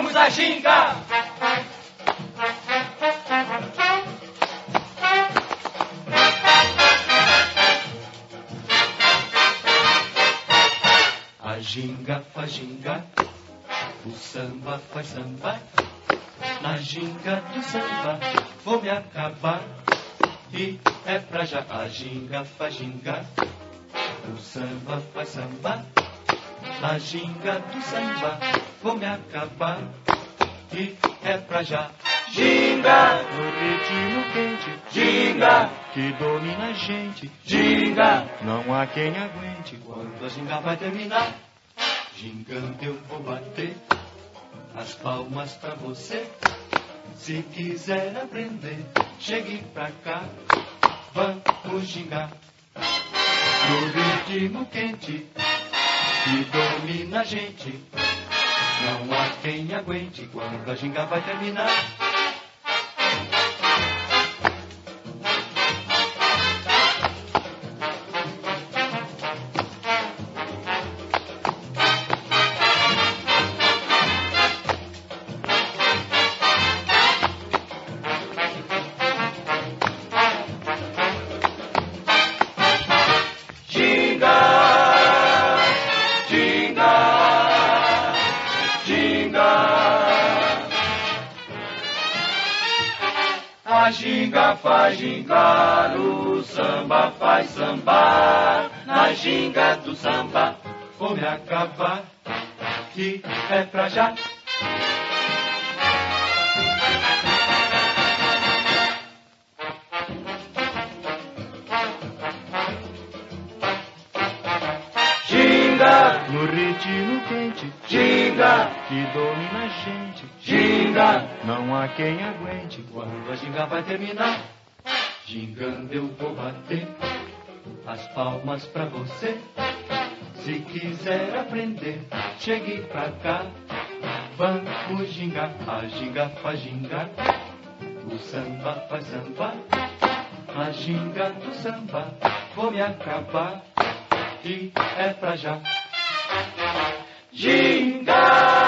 Vamos a ginga! A ginga faz ginga, o samba faz samba. Na ginga do samba vou me acabar. E é pra já. A ginga faz ginga, o samba faz samba. Na ginga do samba vou me acabar. E é pra já. Ginga, no ritmo quente, ginga, que domina a gente, ginga. não há quem aguente. Quando a ginga vai terminar, gingando eu vou bater as palmas pra você. Se quiser aprender, chegue pra cá, vamos gingar. No ritmo quente, que domina a gente, não há quem aguente. Quando a ginga vai terminar, a ginga faz gingar, o samba faz sambar. Na ginga do samba vou me acabar, que é pra já. Ginga, No ritmo quente, ginga, que domina a gente, ginga. não há quem aguente. Quando a ginga vai terminar, gingando eu vou bater as palmas pra você. Se quiser aprender, chegue pra cá, vamos gingar. A ginga faz gingar, o samba faz sambar. A ginga do samba vou me acabar, e é pra já. Ginga!